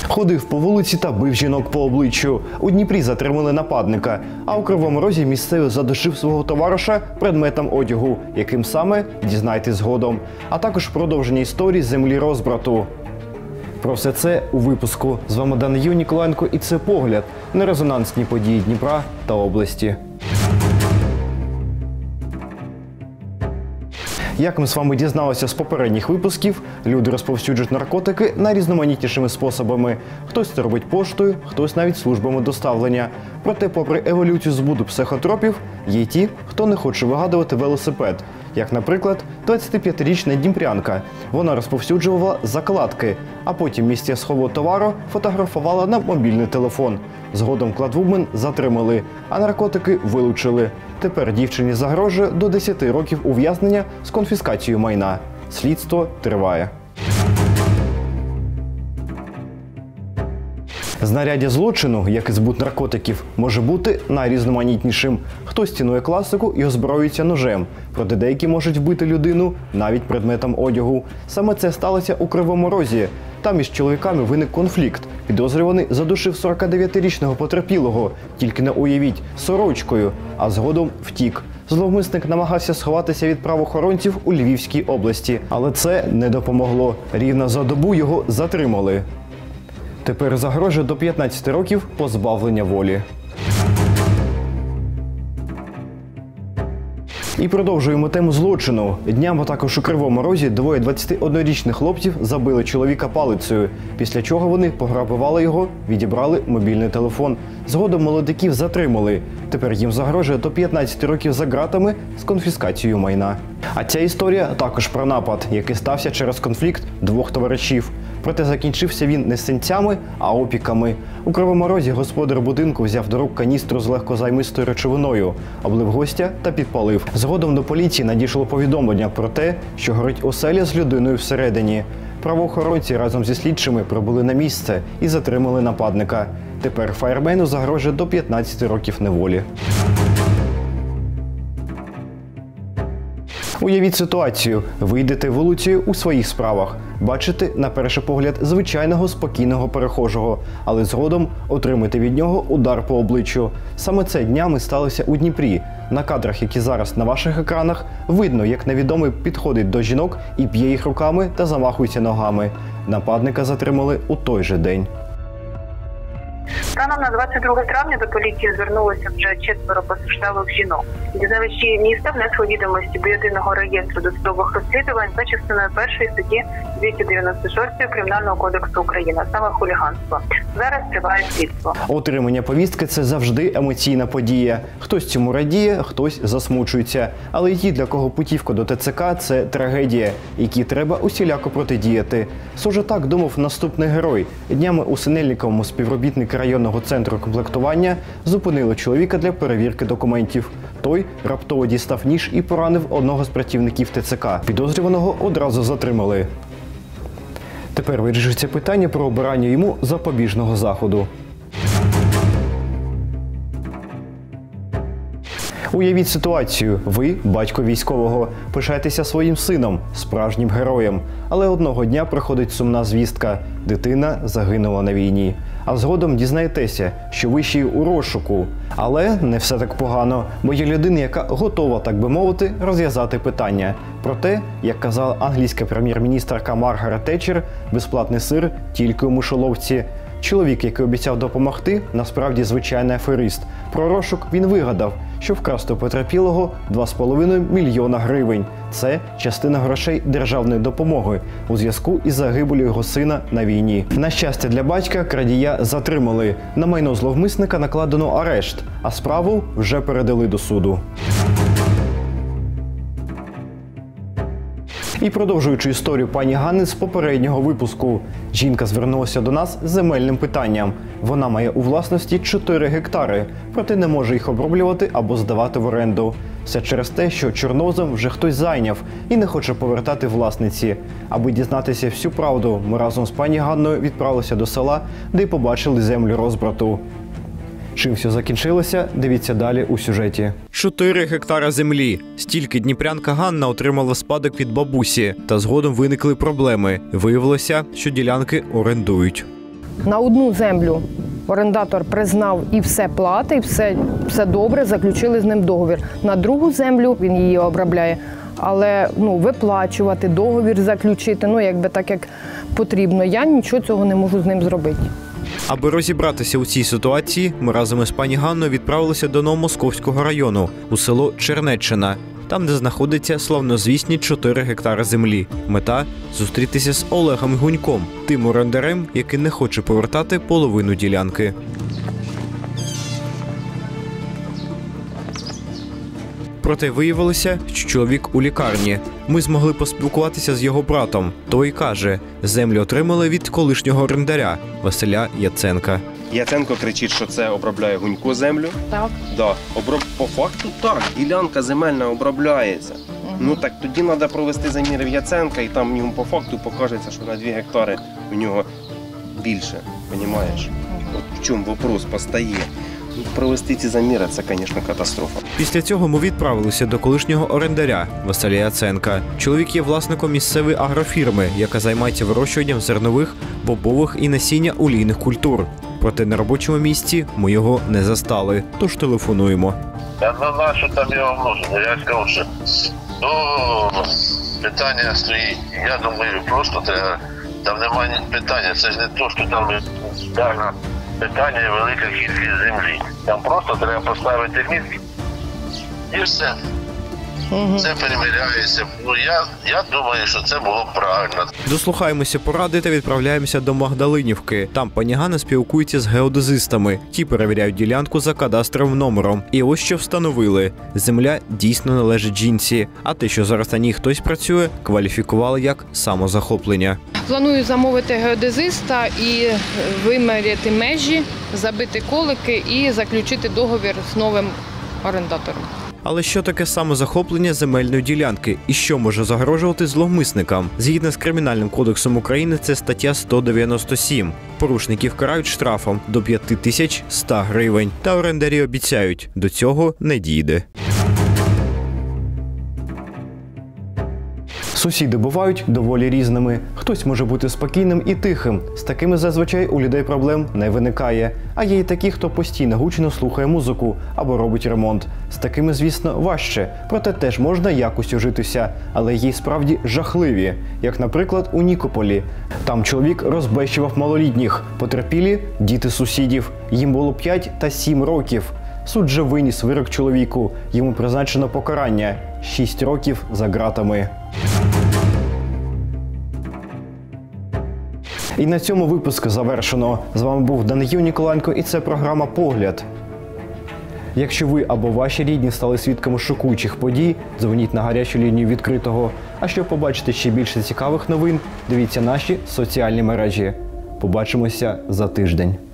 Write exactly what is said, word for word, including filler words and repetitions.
Ходив по вулиці та бив жінок по обличчю. У Дніпрі затримали нападника, а у Кривому Розі місцевий задушив свого товариша предметом одягу, яким саме – дізнайтесь згодом. А також продовження історії землі розбрату. Про все це у випуску. З вами Даниїл Ніколаєнко і це погляд на резонансні події Дніпра та області. Як ми з вами дізналися з попередніх випусків, люди розповсюджують наркотики найрізноманітнішими способами. Хтось це робить поштою, хтось навіть службами доставлення. Проте, попри еволюцію збуту психотропів, є й ті, хто не хоче вигадувати велосипед. Як, наприклад, двадцятип'ятирічна дніпрянка. Вона розповсюджувала закладки, а потім місце схову товару фотографувала на мобільний телефон. Згодом кладвумен затримали, а наркотики вилучили. Тепер дівчині загрожує до десяти років ув'язнення з конфіскацією майна. Слідство триває. Знаряддя злочину, як і збут наркотиків, може бути найрізноманітнішим. Хтось цінує класику і озброюється ножем, проте деякі можуть вбити людину навіть предметом одягу. Саме це сталося у Кривому Розі. Там між чоловіками виник конфлікт. Підозрюваний задушив сорокадев'ятирічного потерпілого, тільки не уявіть, сорочкою, а згодом втік. Зловмисник намагався сховатися від правоохоронців у Львівській області, але це не допомогло. Рівно за добу його затримали. Тепер загрожує до п'ятнадцяти років позбавлення волі. І продовжуємо тему злочину. Днями також у Кривому Розі двоє двадцятиоднорічних хлопців забили чоловіка палицею, після чого вони пограбували його, відібрали мобільний телефон. Згодом молодиків затримали. Тепер їм загрожує до п'ятнадцяти років за ґратами з конфіскацією майна. А ця історія також про напад, який стався через конфлікт двох товаришів. Проте закінчився він не синцями, а опіками. У Кривому Розі господар будинку взяв до рук каністру з легкозаймистою речовиною, облив гостя та підпалив. Згодом до поліції надійшло повідомлення про те, що горить оселя з людиною всередині. Правоохоронці разом зі слідчими прибули на місце і затримали нападника. Тепер фаєрмену загрожує до п'ятнадцяти років неволі. Уявіть ситуацію. Ви йдете вулицею у своїх справах. Бачите, на перший погляд, звичайного спокійного перехожого, але згодом отримаєте від нього удар по обличчю. Саме це днями сталося у Дніпрі. На кадрах, які зараз на ваших екранах, видно, як невідомий підходить до жінок і б'є їх руками та замахується ногами. Нападника затримали у той же день. Станом на двадцять друге травня до поліції звернулося вже четверо постраждалих жінок. Дізнавачі міста внесли відомості до єдиного реєстру досудових розслідувань за частиною першої статті двісті дев'яносто шість Кримінального кодексу України, саме хуліганство. Зараз триває слідство. Отримання повістки – це завжди емоційна подія. Хтось цьому радіє, хтось засмучується. Але й ті, для кого путівка до ТЦК – це трагедія, якій треба усіляко протидіяти. Схоже, так думав наступний герой. Днями у Синельниковому співробітники районного центру комплектування зупинили чоловіка для перевірки документів. Той раптово дістав ніж і поранив одного з працівників ТЦК. Підозрюваного одразу затримали. Тепер вирішується питання про обирання йому запобіжного заходу. Уявіть ситуацію. Ви – батько військового. Пишаєтеся своїм сином, справжнім героєм. Але одного дня приходить сумна звістка. Дитина загинула на війні. А згодом дізнаєтеся, що ви ще й у розшуку. Але не все так погано, бо є людина, яка готова, так би мовити, розв'язати питання. Проте, як казала англійська прем'єр-міністерка Маргарет Тетчер, безплатний сир тільки у мишоловці. Чоловік, який обіцяв допомогти, насправді звичайний аферист. Про розшук він вигадав, що вкрасти у потерпілого два з половиною мільйона гривень. Це частина грошей державної допомоги у зв'язку із загибелью його сина на війні. На щастя для батька, крадія затримали. На майно зловмисника накладено арешт, а справу вже передали до суду. І продовжуючи історію пані Ганни з попереднього випуску. Жінка звернулася до нас з земельним питанням. Вона має у власності чотири гектари, проте не може їх оброблювати або здавати в оренду. Все через те, що чорнозем вже хтось зайняв і не хоче повертати власниці. Аби дізнатися всю правду, ми разом з пані Ганною відправилися до села, де й побачили землю розбрату. Чим все закінчилося, дивіться далі у сюжеті. Чотири гектара землі. Стільки дніпрянка Ганна отримала в спадок від бабусі. Та згодом виникли проблеми. Виявилося, що ділянки орендують. На одну землю орендатор признав і все платить, все, все добре, заключили з ним договір. На другу землю він її обробляє, але ну, виплачувати, договір заключити, ну якби так, як потрібно. Я нічого цього не можу з ним зробити. Аби розібратися у цій ситуації, ми разом із пані Ганною відправилися до Новомосковського району, у село Чернеччина, там, де знаходиться славнозвісні чотири гектари землі. Мета – зустрітися з Олегом Гуньком, тим орендарем, який не хоче повертати половину ділянки. Проте виявилося, що чоловік у лікарні. Ми змогли поспілкуватися з його братом. Той каже, землю отримали від колишнього орендаря Василя Яценка. Яценко кричить, що це обробляє Гунько землю. Так. Да. Оброб... По факту так, ділянка земельна обробляється. Угу. Ну так тоді треба провести заміри в Яценка, і там йому по факту покажеться, що на дві гектари у нього більше. Розумієш? Угу. От в чому вопрос постає. Провести ці заміри – це, звісно, катастрофа. Після цього ми відправилися до колишнього орендаря Василя Яценка. Чоловік є власником місцевої агрофірми, яка займається вирощуванням зернових, бобових і насіння олійних культур. Проте на робочому місці ми його не застали, тож телефонуємо. Я на нашу там його нужно. Я сказав, що ну, питання стоїть. Я думаю, просто треба, там немає питання. Це ж не то, що там реально питання і велика кількість землі. Там просто треба поставити мітки і все. Угу. Це переміряється. Ну, я, я думаю, що це було б правильно. Дослухаємося поради та відправляємося до Магдалинівки. Там пані Ганна спілкується з геодезистами. Ті перевіряють ділянку за кадастровим номером. І ось що встановили. Земля дійсно належить жінці. А те, що зараз на ній хтось працює, кваліфікували як самозахоплення. Планую замовити геодезиста і виміряти межі, забити колики і заключити договір з новим орендатором. Але що таке самозахоплення земельної ділянки і що може загрожувати зловмисникам? Згідно з Кримінальним кодексом України, це стаття сто дев'яносто сім. Порушників карають штрафом до п'ять тисяч сто гривень. Та орендарі обіцяють, до цього не дійде. Сусіди бувають доволі різними. Хтось може бути спокійним і тихим. З такими зазвичай у людей проблем не виникає. А є й такі, хто постійно гучно слухає музику або робить ремонт. З такими, звісно, важче. Проте теж можна якось ужитися. Але є й справді жахливі. Як, наприклад, у Нікополі. Там чоловік розбещував малолітніх. Потерпілі – діти сусідів. Їм було п'ять та сім років. Суд же виніс вирок чоловіку. Йому призначено покарання – шість років за ґратами. І на цьому випуск завершено. З вами був Даниїл Ніколаєнко і це програма «Погляд». Якщо ви або ваші рідні стали свідками шокуючих подій, дзвоніть на гарячу лінію відкритого. А щоб побачити ще більше цікавих новин, дивіться наші соціальні мережі. Побачимося за тиждень.